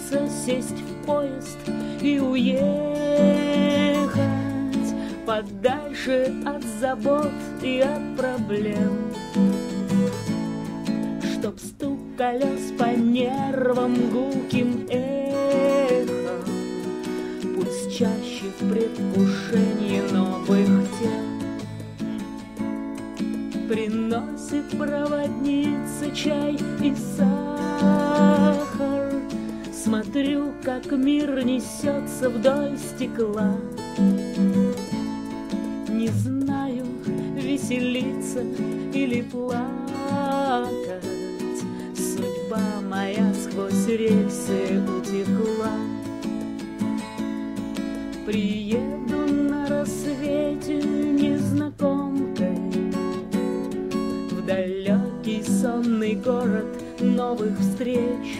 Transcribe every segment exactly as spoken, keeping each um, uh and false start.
хочется сесть в поезд и уехать подальше от забот и от проблем, чтоб стук колес по нервам гулким эхом, пусть чаще в предвкушении новых тем, приносит проводница чай и сахар. Смотрю, как мир несется вдоль стекла. Не знаю, веселиться или плакать. Судьба моя сквозь рельсы утекла. Приеду на рассвете незнакомкой в далекий сонный город новых встреч.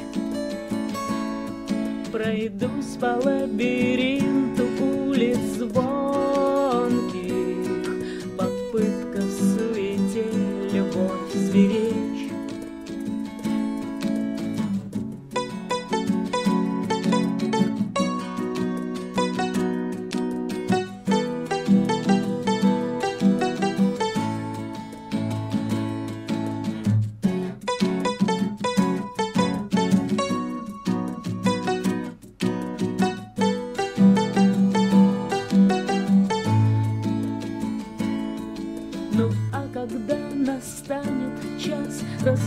Пройдусь по лабиринту улиц звонких, попытка в суете любовь сберечь. Ну а когда настанет час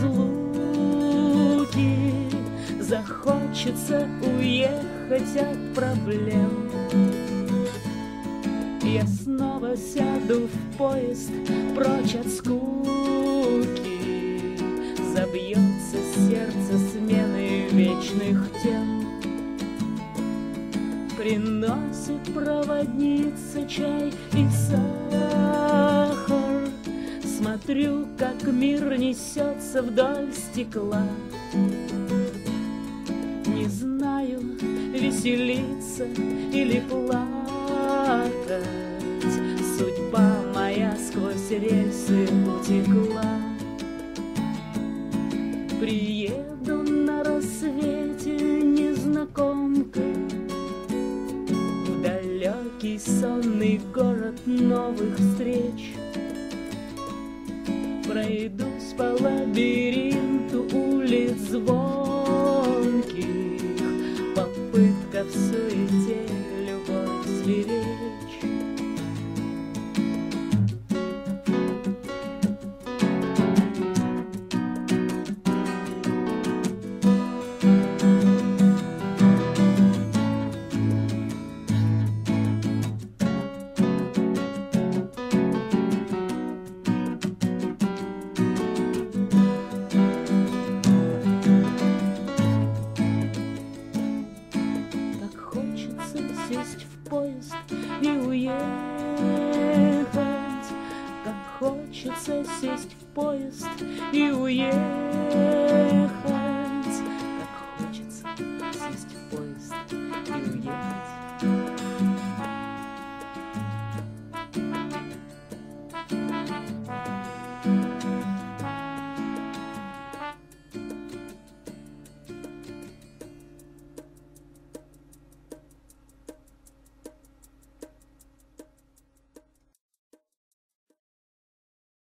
разлуки, захочется уехать от проблем. Я снова сяду в поезд прочь от скуки, забьется сердце сменой вечных тем. Приносит проводница чай и сахар. Смотрю, как мир несется вдоль стекла. Не знаю, веселиться или плакать. Судьба моя сквозь рельсы утекла. Приеду на рассвете незнакомкой в далекий сонный город новых встреч. Пройдусь по лабиринту улиц звонких, попытка в суете любовь сберечь. Сесть в поезд и уехать, как хочется сесть в поезд и уехать